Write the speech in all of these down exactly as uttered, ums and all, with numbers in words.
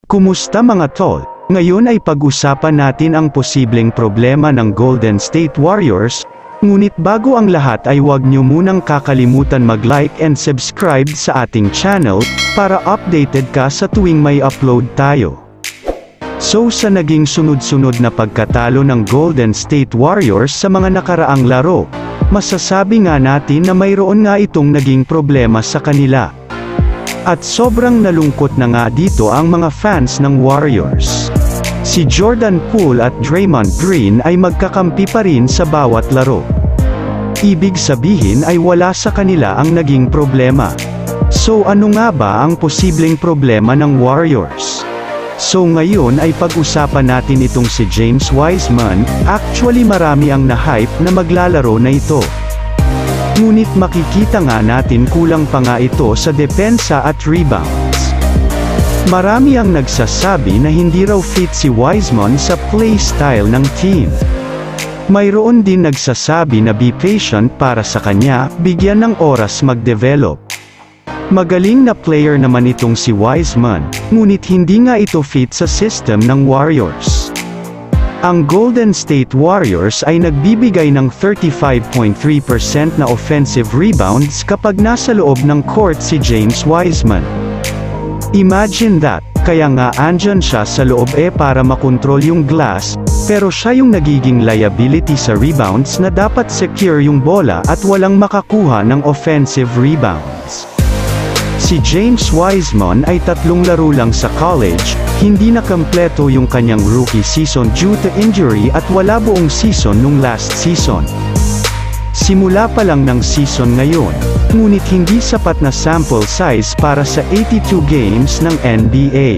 Kumusta mga tol? Ngayon ay pag-usapan natin ang posibleng problema ng Golden State Warriors, ngunit bago ang lahat ay huwag niyo munang kakalimutan mag-like and subscribe sa ating channel, para updated ka sa tuwing may upload tayo. So sa naging sunod-sunod na pagkatalo ng Golden State Warriors sa mga nakaraang laro, masasabi nga natin na mayroon nga itong naging problema sa kanila. At sobrang nalungkot na nga dito ang mga fans ng Warriors. Si Jordan Poole at Draymond Green ay magkakampi pa rin sa bawat laro. Ibig sabihin ay wala sa kanila ang naging problema. So ano nga ba ang posibleng problema ng Warriors? So ngayon ay pag-usapan natin itong si James Wiseman. Actually marami ang na-hype na maglalaro na ito. Ngunit makikita nga natin kulang pa nga ito sa depensa at rebounds. Marami ang nagsasabi na hindi raw fit si Wiseman sa play style ng team. Mayroon din nagsasabi na be patient para sa kanya, bigyan ng oras mag-develop. Magaling na player naman itong si Wiseman, ngunit hindi nga ito fit sa system ng Warriors. Ang Golden State Warriors ay nagbibigay ng thirty-five point three percent na offensive rebounds kapag nasa loob ng court si James Wiseman. Imagine that, kaya nga andyan siya sa loob eh para makontrol yung glass, pero siya yung nagiging liability sa rebounds na dapat secure yung bola at walang makakuha ng offensive rebounds. Si James Wiseman ay tatlong laro lang sa college, hindi na kompleto yung kanyang rookie season due to injury at wala buong season nung last season. Simula pa lang ng season ngayon, ngunit hindi sapat na sample size para sa eighty-two games ng N B A.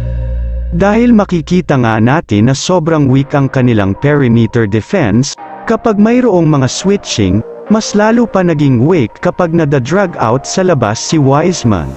Dahil makikita nga natin na sobrang weak ang kanilang perimeter defense, kapag mayroong mga switching, mas lalo pa naging weak kapag nada-drag out sa labas si Wiseman.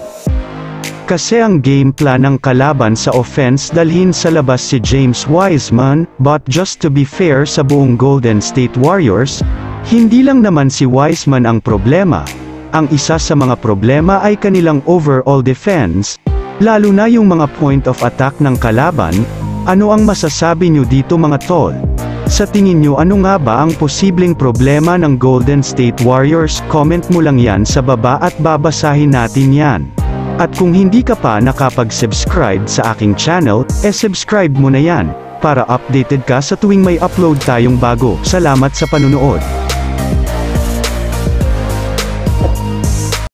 Kasi ang game plan ng kalaban sa offense dalhin sa labas si James Wiseman, but just to be fair sa buong Golden State Warriors, hindi lang naman si Wiseman ang problema. Ang isa sa mga problema ay kanilang overall defense, lalo na yung mga point of attack ng kalaban. Ano ang masasabi nyo dito mga tol? Sa tingin nyo ano nga ba ang posibleng problema ng Golden State Warriors? Comment mo lang yan sa baba at babasahin natin yan. At kung hindi ka pa nakapag-subscribe sa aking channel, e subscribe mo na yan, para updated ka sa tuwing may upload tayong bago. Salamat sa panunood.